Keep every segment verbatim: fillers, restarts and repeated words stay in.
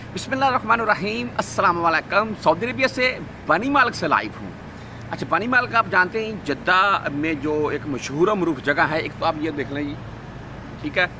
बिस्मिल्लाहिर्रहमानिर्रहीम, अस्सलाम वालेकुम। सऊदी अरबिया से बनी मालिक से लाइव हूँ। अच्छा, बनी मालिक आप जानते हैं जद्दा में जो एक मशहूर मरूफ जगह है, एक तो आप ये देख लें जी, ठीक है।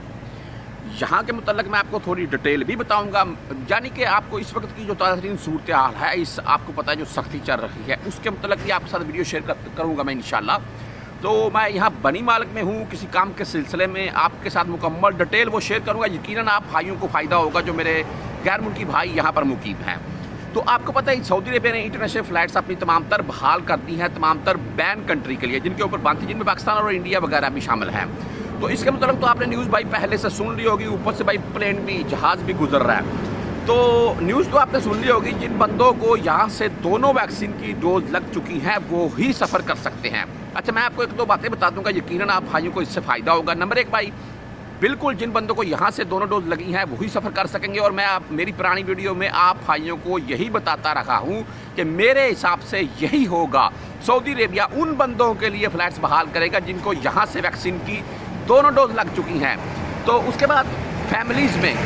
यहाँ के मुतल्लिक मैं आपको थोड़ी डिटेल भी बताऊँगा, यानी कि आपको इस वक्त की जो ताज़ा सूरत हाल है, इस आपको पता है जो सख्ती चल रही है, उसके मुतल्लिक भी आपके साथ वीडियो शेयर कर, करूँगा मैं इंशाल्लाह। तो मैं यहाँ बनी मालिक में हूँ, किसी काम के सिलसिले में आपके साथ मुकम्मल डिटेल वो शेयर करूँगा। यकीनन आप भाइयों को फ़ायदा होगा जो मेरे गैर मुल्की भाई यहाँ पर मुकीम हैं। तो आपको पता है सऊदी अरबिया ने इंटरनेशनल फ़्लाइट्स अपनी तमाम तर बहाल कर दी हैं, तमाम तर बैन कंट्री के लिए, जिनके ऊपर बात थी, जिनमें पाकिस्तान और इंडिया वगैरह भी शामिल हैं। तो इसके मतलब तो आपने न्यूज़ भाई पहले से सुन ली होगी, ऊपर से भाई प्लेन भी, जहाज़ भी गुजर रहा है। तो न्यूज़ तो आपने सुन ली होगी, जिन बंदों को यहाँ से दोनों वैक्सीन की डोज लग चुकी हैं वो ही सफ़र कर सकते हैं। अच्छा, मैं आपको एक दो बातें बता दूंगा, यकीनन आप भाइयों को इससे फ़ायदा होगा। नंबर एक भाई, बिल्कुल जिन बंदों को यहाँ से दोनों डोज लगी हैं वही सफ़र कर सकेंगे। और मैं आप मेरी पुरानी वीडियो में आप भाइयों को यही बताता रहा हूँ कि मेरे हिसाब से यही होगा। सऊदी अरेबिया उन बंदों के लिए फ़्लाइट्स बहाल करेगा जिनको यहाँ से वैक्सीन की दोनों डोज लग चुकी हैं। तो उसके बाद फैमिलीज़ में,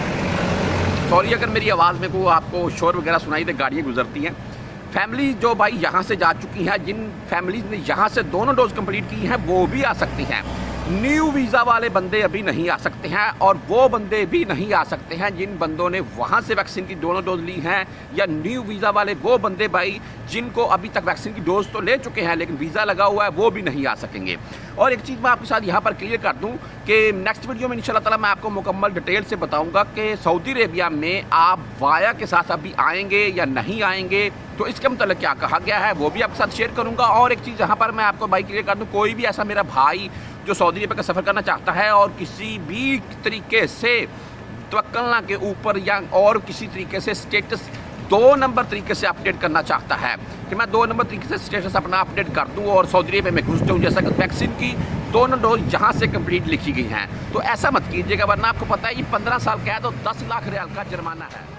सॉरी अगर मेरी आवाज़ में को आपको शोर वगैरह सुनाई दे, गाड़ियाँ गुजरती हैं। फैमिली जो भाई यहाँ से जा चुकी हैं, जिन फैमिलीज़ ने यहाँ से दोनों डोज कंप्लीट की हैं वो भी आ सकती हैं। न्यू वीज़ा वाले बंदे अभी नहीं आ सकते हैं, और वो बंदे भी नहीं आ सकते हैं जिन बंदों ने वहाँ से वैक्सीन की दोनों डोज ली हैं, या न्यू वीज़ा वाले वो बंदे भाई जिनको अभी तक वैक्सीन की डोज तो ले चुके हैं लेकिन वीज़ा लगा हुआ है, वो भी नहीं आ सकेंगे। और एक चीज़ मैं आपके साथ यहाँ पर क्लियर कर दूँ कि नेक्स्ट वीडियो में इंशाल्लाह ताला मैं आपको मुकम्मल डिटेल से बताऊँगा कि सऊदी अरेबिया में आप वाया के साथ अभी आएँगे या नहीं आएँगे, तो इसके मतलब क्या कहा गया है वो भी आपके साथ शेयर करूँगा। और एक चीज़ यहाँ पर मैं आपको भाई क्लियर कर दूँ, कोई भी ऐसा मेरा भाई जो सऊदी अरब का सफ़र करना चाहता है और किसी भी तरीके से तवक्कलना के ऊपर या और किसी तरीके से स्टेटस दो नंबर तरीके से अपडेट करना चाहता है कि मैं दो नंबर तरीके से स्टेटस अपना अपडेट कर दूं और सऊदी अरब में घुस जाऊँ, जैसा कि वैक्सीन की दोनों डोज यहाँ से कंप्लीट लिखी गई हैं, तो ऐसा मत कीजिएगा, वरना आपको पता है ये पंद्रह साल कैद और दस लाख रियाल का जुर्माना है।